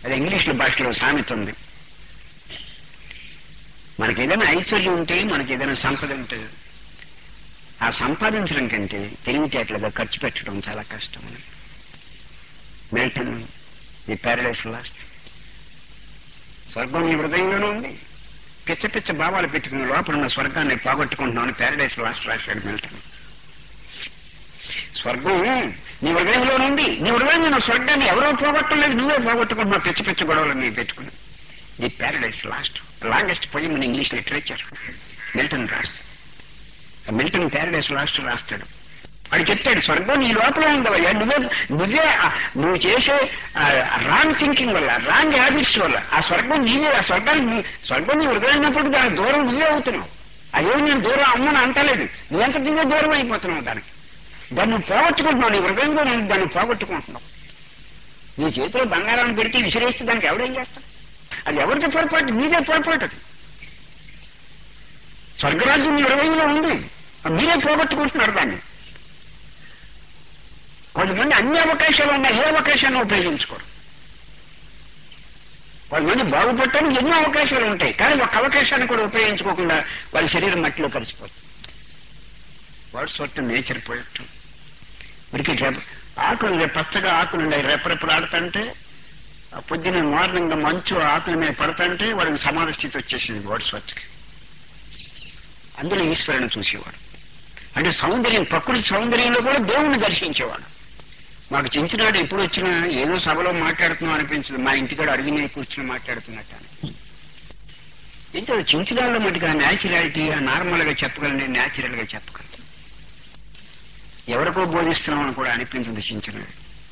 అది ఇంగ్లీష్లో భాషలో సామెత ఉంది. మనకి ఏదైనా ఐశ్వర్యం ఉంటే, మనకి ఏదైనా సంపద ఉంటే, ఆ సంపాదించడం కంటే తెలివితేటలుగా ఖర్చు పెట్టడం చాలా కష్టం. Milton the paradise lost. స్వర్గం నీ హృదయంలోనే ఉంది. పిచ్చ పిచ్చ భావాలు పెట్టుకున్న లోపల ఉన్న స్వర్గాన్ని పోగొట్టుకుంటున్నాను ప్యారడైస్ లాస్ట్ రాశాడు మిల్టన్. స్వర్గం నీ హృదయంలోనే ఉంది. నీ హృదయంలో ఉన్న స్వర్గాన్ని ఎవరో పోగొట్టలేదు, నువ్వే పోగొట్టుకుంటున్నావు పిచ్చ పిచ్చ గొడవలు నీ పెట్టుకుని. The paradise lost, longest poem in English literature. Milton రాస్తాడు. మిల్టన్ ప్యారడైస్ లాస్ట్ రాస్తాడు. వాడు చెప్తాడు స్వర్గం నీ లోపల ఉండవయ్యా, నువ్వు చేసే రాంగ్ థింకింగ్ వల్ల, రాంగ్ హ్యాబిట్స్ వల్ల ఆ స్వర్గం నీవే. ఆ స్వర్గం నీ హృదయమైనప్పుడు దాని దూరం నువ్వే అవుతున్నావు. అయ్యో నేను దూరం అమ్మని అంటలేదు, నువ్వెంత దిగే దూరం అయిపోతున్నావు దానికి. దాన్ని నువ్వు పోగొట్టుకుంటున్నావు, నీ హృదయంలో నేను దాన్ని పోగొట్టుకుంటున్నావు. నీ చేతిలో బంగారాన్ని పెడితే విసిరేస్తే దానికి ఎవడేం చేస్తాడు? అది ఎవరితో పొరపాటు? నీదే పొరపాటు. అది స్వర్గరాజ్యం నీ హృదయంలో ఉంది, మీరే పోగొట్టుకుంటున్నారు దాన్ని. కొంతమంది అన్ని అవకాశాలు ఉన్నాయి, ఏ అవకాశాన్ని ఉపయోగించుకోరు. కొంతమంది బాగుపడటానికి ఎన్నో అవకాశాలు ఉంటాయి, కానీ ఒక అవకాశాన్ని కూడా ఉపయోగించుకోకుండా వాళ్ళ శరీరం మట్టిలో కలిసిపోతుంది. వాట్స్ వర్త్ నేచర్ పోయట్టు ఉరికి ఆకులు పచ్చగా ఆకులుండే రెప్పరెప్పుడు ఆడుతుంటే, పొద్దున్న మార్నింగ్ మంచు ఆకుల మీద పడుతుంటే వాడికి సమాధి స్థితి వచ్చేసింది వాట్స్ వర్త్కి. అందులో ఈశ్వరుని చూసేవాడు. అంటే సౌందర్యం, ప్రకృతి సౌందర్యంలో కూడా దేవుణ్ణి దర్శించేవాడు. మాకు చించినాడు ఎప్పుడు వచ్చినా ఏదో సభలో మాట్లాడుతున్నాం అనిపించదు, మా ఇంటికాడ అడిగిన కూర్చుని మాట్లాడుతున్నట్టు. ఇంత చించినాల్లో మటుకు ఆ న్యాచురాలిటీ, ఆ నార్మల్ గా చెప్పగలని న్యాచురల్ గా చెప్పగలను. ఎవరికో బోధిస్తున్నామని కూడా అనిపించదు చించినాడు.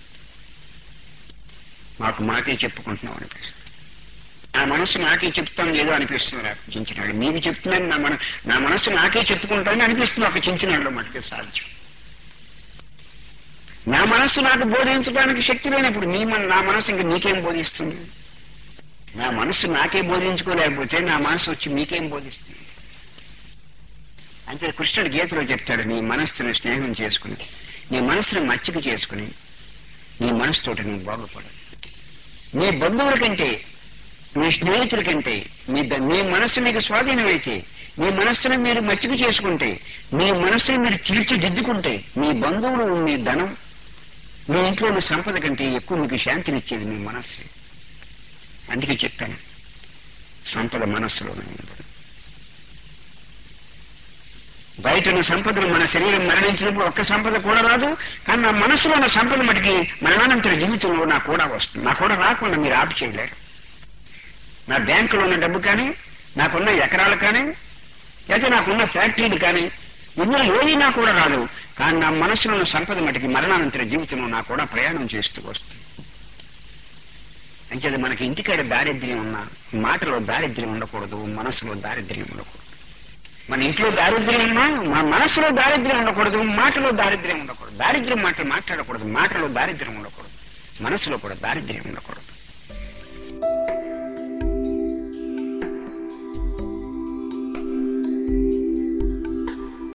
మాకే చెప్పుకుంటున్నాం అనిపిస్తుంది. నా మనసు నాకే చెప్తాను ఏదో అనిపిస్తుంది నాకు చించినాడు. మీకు చెప్తున్నాను, నా మనసు నాకే చెప్పుకుంటానని అనిపిస్తుంది ఒక చించినాడులో మటుకు సాధ్యం. నా మనస్సు నాకు బోధించడానికి శక్తి లేనప్పుడు నా మనసు ఇంక నీకేం బోధిస్తుంది? నా మనస్సు నాకే బోధించుకోలేకపోతే నా మనసు వచ్చి మీకేం బోధిస్తుంది? అంటే కృష్ణుడు గీతలో చెప్తాడు, నీ మనస్సును స్నేహం చేసుకుని, నీ మనస్సును మచ్చిక చేసుకుని, నీ మనసుతోటి నువ్వు బాగుపడదు. నీ బంధువుల కంటే, మీ స్నేహితుల కంటే మీ మనస్సు మీకు స్వాధీనమైతే, మీ మనస్సును మీరు మచ్చిక చేసుకుంటే, మీ మనస్సును మీరు తీర్చిదిద్దుకుంటే, మీ బంధువులు, మీ ధనం, మీ ఇంట్లోని సంపద కంటే ఎక్కువ మీకు శాంతినిచ్చేది మీ మనస్సు. అందుకే చెప్పాను, సంపద మనస్సులోనే ఉంది. బయట ఉన్న సంపదలు మన శరీరం మరణించినప్పుడు ఒక్క సంపద కూడా రాదు, కానీ నా మనస్సులో ఉన్న సంపద మటుకి మరణానంతర జీవితంలో నాకు కూడా వస్తుంది. నాకు కూడా రాకుండా మీరు ఆపు చేయలేరు. నా బ్యాంకులో ఉన్న డబ్బు కానీ, నాకున్న ఎకరాలు కానీ, లేదా నాకున్న ఫ్యాక్టరీలు కానీ, ఇందులో ఏది నాకు కూడా రాదు, కానీ నా మనసులో ఉన్న సంపద మటుకి మరణానంతర జీవితంలో నాకు కూడా ప్రయాణం చేస్తూ వస్తుంది. అంచేది మనకి ఇంటికాడ దారిద్ర్యం ఉన్నా, మాటలో దారిద్ర్యం ఉండకూడదు, మనసులో దారిద్ర్యం ఉండకూడదు. మన ఇంట్లో దారిద్ర్యం ఉన్నా మన మనసులో దారిద్ర్యం ఉండకూడదు, మాటలో దారిద్ర్యం ఉండకూడదు. దారిద్ర్యం మాటలు మాట్లాడకూడదు, మాటలో దారిద్ర్యం ఉండకూడదు, మనసులో కూడా దారిద్ర్యం ఉండకూడదు.